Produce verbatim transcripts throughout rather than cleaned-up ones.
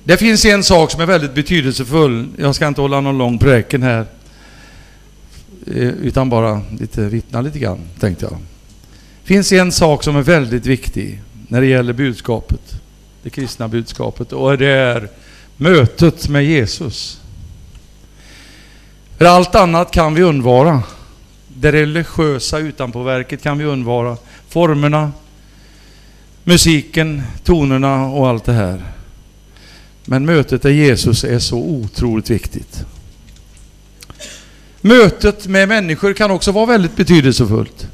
Det finns en sak som är väldigt betydelsefull. Jag ska inte hålla någon lång präken här, utan bara lite vittna lite grann, tänkte jag. Det finns en sak som är väldigt viktig när det gäller budskapet, det kristna budskapet, och det är mötet med Jesus. För allt annat kan vi undvara. Det religiösa utanpåverket kan vi undvara. Formerna, musiken, tonerna och allt det här. Men mötet med Jesus är så otroligt viktigt. Mötet med människor kan också vara väldigt betydelsefullt.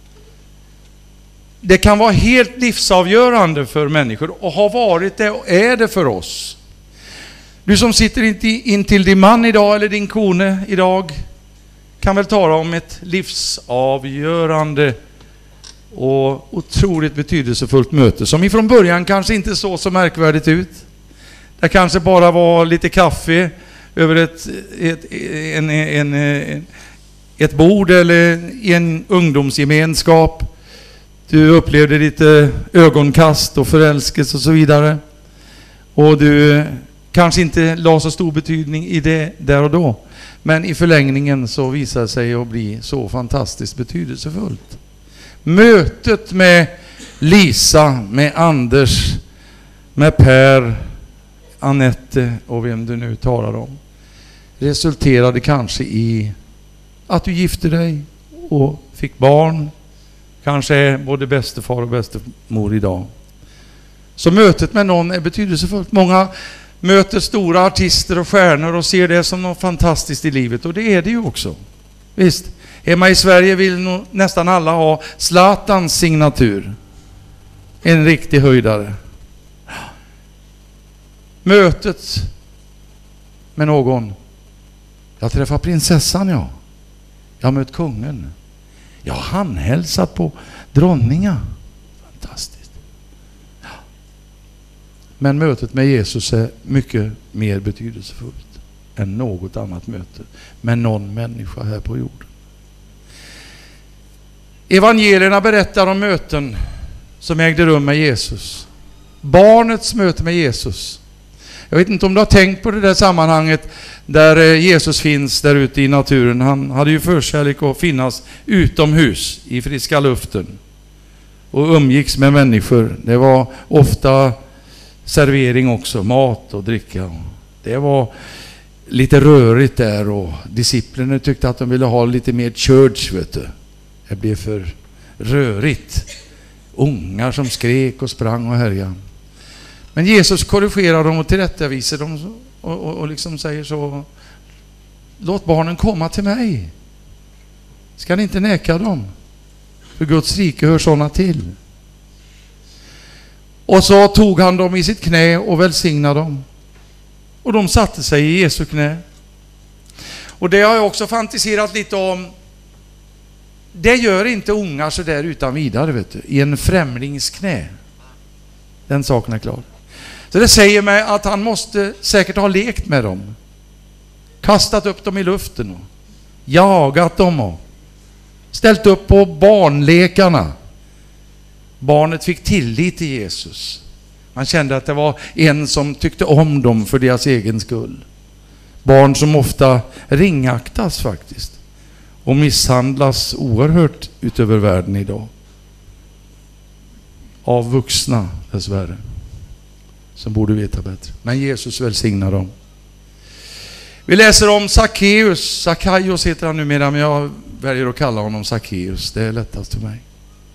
Det kan vara helt livsavgörande för människor och har varit det och är det för oss. Du som sitter in till din man idag eller din kone idag kan väl tala om ett livsavgörande och otroligt betydelsefullt möte som ifrån början kanske inte såg så märkvärdigt ut. Det kanske bara var lite kaffe över ett, ett, en, en, en, ett bord eller i en ungdomsgemenskap. Du upplevde lite ögonkast och förälskelse och så vidare. Och du kanske inte la så stor betydning i det där och då. Men i förlängningen så visar det sig att bli så fantastiskt betydelsefullt. Mötet med Lisa, med Anders, med Per, Annette och vem du nu talar om resulterade kanske i att du gifte dig och fick barn. Kanske är både bästefar och bästemor idag. Så mötet med någon är betydelsefullt. Många möter stora artister och stjärnor och ser det som något fantastiskt i livet. Och det är det ju också. Visst, hemma i Sverige vill nog nästan alla ha Zlatans signatur. En riktig höjdare. Mötet med någon. Jag träffar prinsessan, ja. Jag har mött kungen. Jag har handhälsat på dronningar. Fantastiskt. Ja. Men mötet med Jesus är mycket mer betydelsefullt än något annat möte med någon människa här på jorden. Evangelierna berättar om möten som ägde rum med Jesus. Barnets möte med Jesus. Jag vet inte om du har tänkt på det där sammanhanget där Jesus finns där ute i naturen. Han hade ju förkärlek att finnas utomhus i friska luften och umgicks med människor. Det var ofta servering också, mat och dricka. Det var lite rörigt där och disciplinerna tyckte att de ville ha lite mer church, vet du. Det blev för rörigt. Ungar som skrek och sprang och härjade. Men Jesus korrigerar dem och tillrättavisar dem och, och, och liksom säger så: låt barnen komma till mig. Ska ni inte neka dem? För Guds rike hör sådana till. Och så tog han dem i sitt knä och välsignade dem. Och de satte sig i Jesu knä. Och det har jag också fantiserat lite om. Det gör inte ungar så där utan vidare, vet du, i en främlings knä. Den saken är klar. Så det säger mig att han måste säkert ha lekt med dem. Kastat upp dem i luften och jagat dem och ställt upp på barnlekarna. Barnet fick tillit till Jesus. Man kände att det var en som tyckte om dem för deras egen skull. Barn som ofta ringaktas faktiskt och misshandlas oerhört utöver världen idag. Av vuxna dessvärre som borde veta bättre. Men Jesus välsignar dem. Vi läser om Zacchaeus. Zacchaeus heter han numera, men jag väljer att kalla honom Zacchaeus. Det är lättast för mig.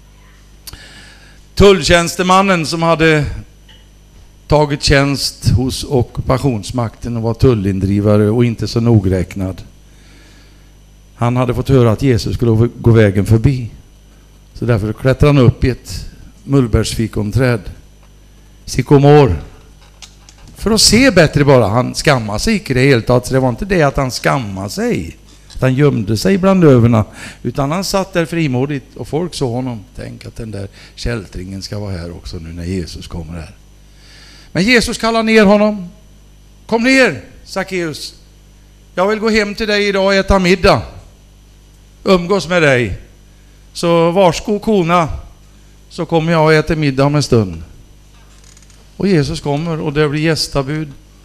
Tulltjänstemannen som hade tagit tjänst hos ockupationsmakten och var tullindrivare och inte så nogräknad. Han hade fått höra att Jesus skulle gå vägen förbi. Så därför klättrade han upp i ett mullbärsfikonträd, sykomor, för att se bättre bara. Han skammade sig inte det helt taget, så det var inte det att han skammade sig, att han gömde sig bland överna, utan han satt där frimodigt och folk såg honom. Tänk att den där kältringen ska vara här också nu när Jesus kommer här. Men Jesus kallar ner honom. Kom ner, Zacchaeus. Jag vill gå hem till dig idag och äta middag. Umgås med dig. Så varsko kona, så kommer jag och äter middag om en stund. Och Jesus kommer och det blir gästabud.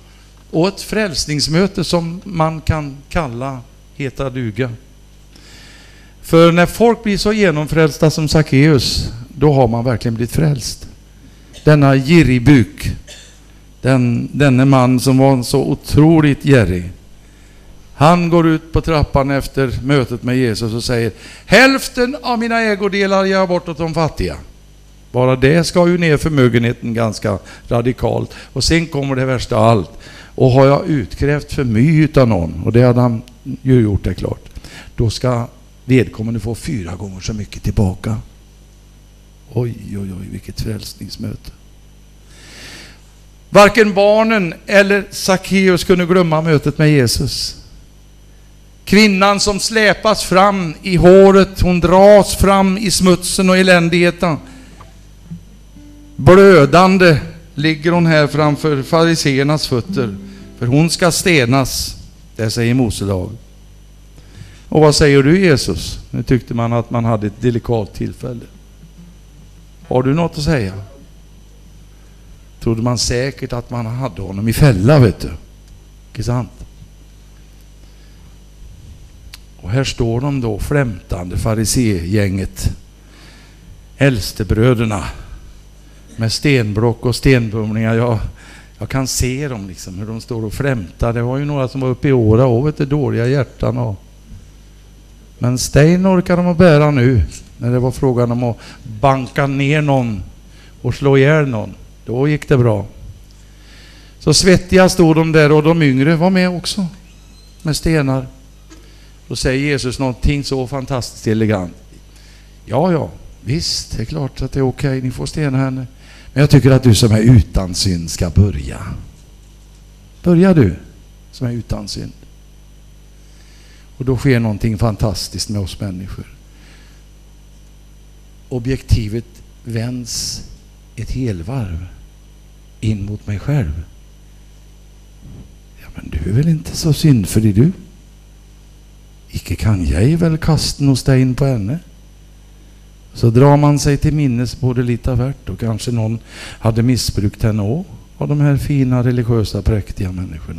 Och ett frälsningsmöte som man kan kalla heta duga. För när folk blir så genomfrälsta som Sackeus, då har man verkligen blivit frälst. Denna giribuk, den, denne man som var så otroligt gärig, han går ut på trappan efter mötet med Jesus och säger: hälften av mina ägodelar ger jag bort åt de fattiga. Bara det ska ju ner förmögenheten ganska radikalt. Och sen kommer det värsta av allt. Och har jag utkrävt för mycket av någon, och det hade han ju gjort, det klart, då ska vedkommande få fyra gånger så mycket tillbaka. Oj, oj, oj, vilket frälsningsmöte. Varken barnen eller Sackeus kunde glömma mötet med Jesus. Kvinnan som släpas fram i håret, hon dras fram i smutsen och eländigheten. Blödande ligger hon här framför fariseernas fötter, för hon ska stenas, det säger Moselag. Och vad säger du, Jesus? Nu tyckte man att man hade ett delikat tillfälle. Har du något att säga? Trodde man säkert att man hade honom i fälla, vet du. Inte sant? Och här står de då, flämtande fariségänget, äldstebröderna med stenblock och stenbumlingar. Jag, jag kan se dem liksom, hur de står och flämtar. Det var ju några som var uppe i åra och vet du, dåliga hjärtan. Och... Men sten orkar de att bära nu, när det var frågan om att banka ner någon och slå ihjäl någon. Då gick det bra. Så svettiga stod de där, och de yngre var med också med stenar. Då säger Jesus någonting så fantastiskt elegant. Ja, ja, visst, det är klart att det är okej, ni får stena henne. Men jag tycker att du som är utan synd ska börja. Börja du som är utan synd. Och då sker någonting fantastiskt med oss människor. Objektivet vänds ett helvarv in mot mig själv. Ja, men du är väl inte så syndfri du? Icke kan jag väl kasten och stein på henne? Så drar man sig till minnes både lite värt, och kanske någon hade missbrukt henne också, av de här fina, religiösa, präktiga människorna.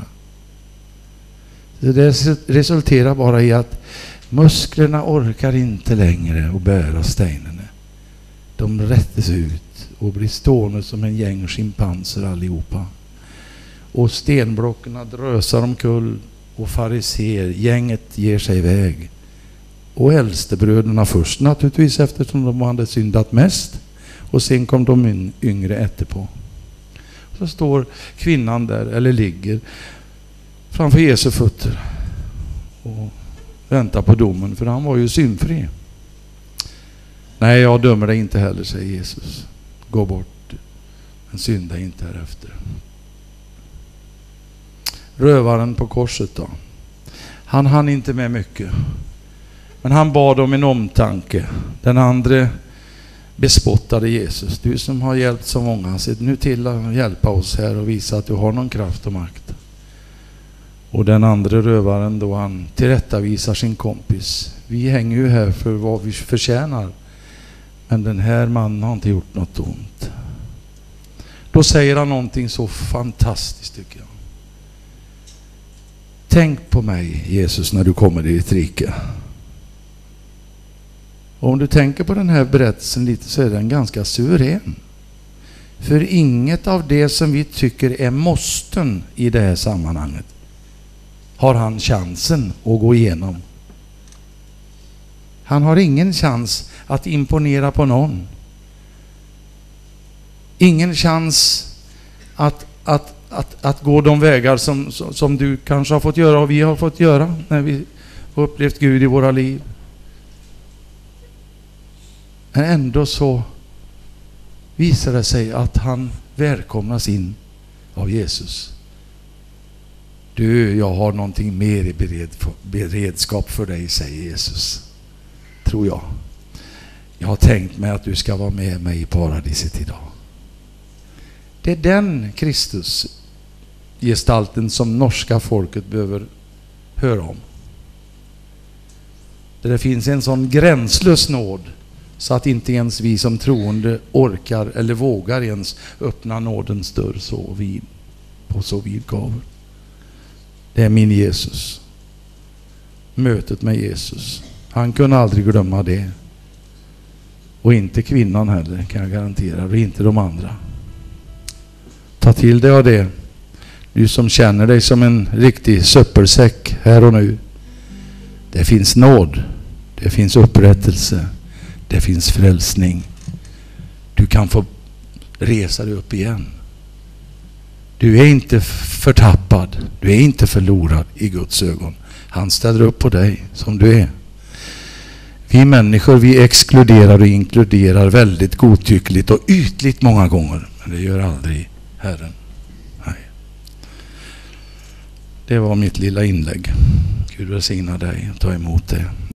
Det resulterar bara i att musklerna orkar inte längre att bära stenen. De rättes ut och blir stående som en gäng schimpanser allihopa. Och stenblockarna drösar omkull, och fariser, gänget ger sig iväg. Och äldstebröderna först naturligtvis, eftersom de hade syndat mest. Och sen kom de yngre efterpå. Så står kvinnan där, eller ligger framför Jesu fötter och väntar på domen, för han var ju syndfri. Nej, jag dömer dig inte heller, säger Jesus. Gå bort, men synda inte härefter. Rövaren på korset då. Han hann inte med mycket. Men han bad om en omtanke. Den andra bespottade Jesus. Du som har hjälpt så många, se nu till att hjälpa oss här och visa att du har någon kraft och makt. Och den andra rövaren då, han tillrättavisar sin kompis. Vi hänger ju här för vad vi förtjänar. Men den här mannen har inte gjort något ont. Då säger han någonting så fantastiskt, tycker jag. Tänk på mig, Jesus, när du kommer i ditt rike. Och om du tänker på den här berättelsen lite, så är den ganska suverän. För inget av det som vi tycker är måsten i det här sammanhanget har han chansen att gå igenom. Han har ingen chans att imponera på någon. Ingen chans att, att, att, att gå de vägar som, som du kanske har fått göra och vi har fått göra när vi har upplevt Gud i våra liv. Men ändå så visar det sig att han välkomnas in av Jesus. Du, jag har någonting mer i bered, beredskap för dig, säger Jesus. Tror jag. Jag har tänkt mig att du ska vara med mig i paradiset idag. Det är den Kristus gestalten som norska folket behöver höra om. Där det finns en sån gränslös nåd så att inte ens vi som troende orkar eller vågar ens öppna nådens dörr så vid, på så vid gavel. Det är min Jesus. Mötet med Jesus. Han kunde aldrig glömma det. Och inte kvinnan heller, kan jag garantera. Och inte de andra. Ta till dig av det. Du som känner dig som en riktig söppelsäck här och nu. Det finns nåd. Det finns upprättelse. Det finns frälsning. Du kan få resa dig upp igen. Du är inte förtappad. Du är inte förlorad i Guds ögon. Han ställer upp på dig som du är. Vi människor, vi exkluderar och inkluderar väldigt godtyckligt och ytligt många gånger. Men det gör aldrig Herren. Nej. Det var mitt lilla inlägg. Gud välsigna dig och ta emot det.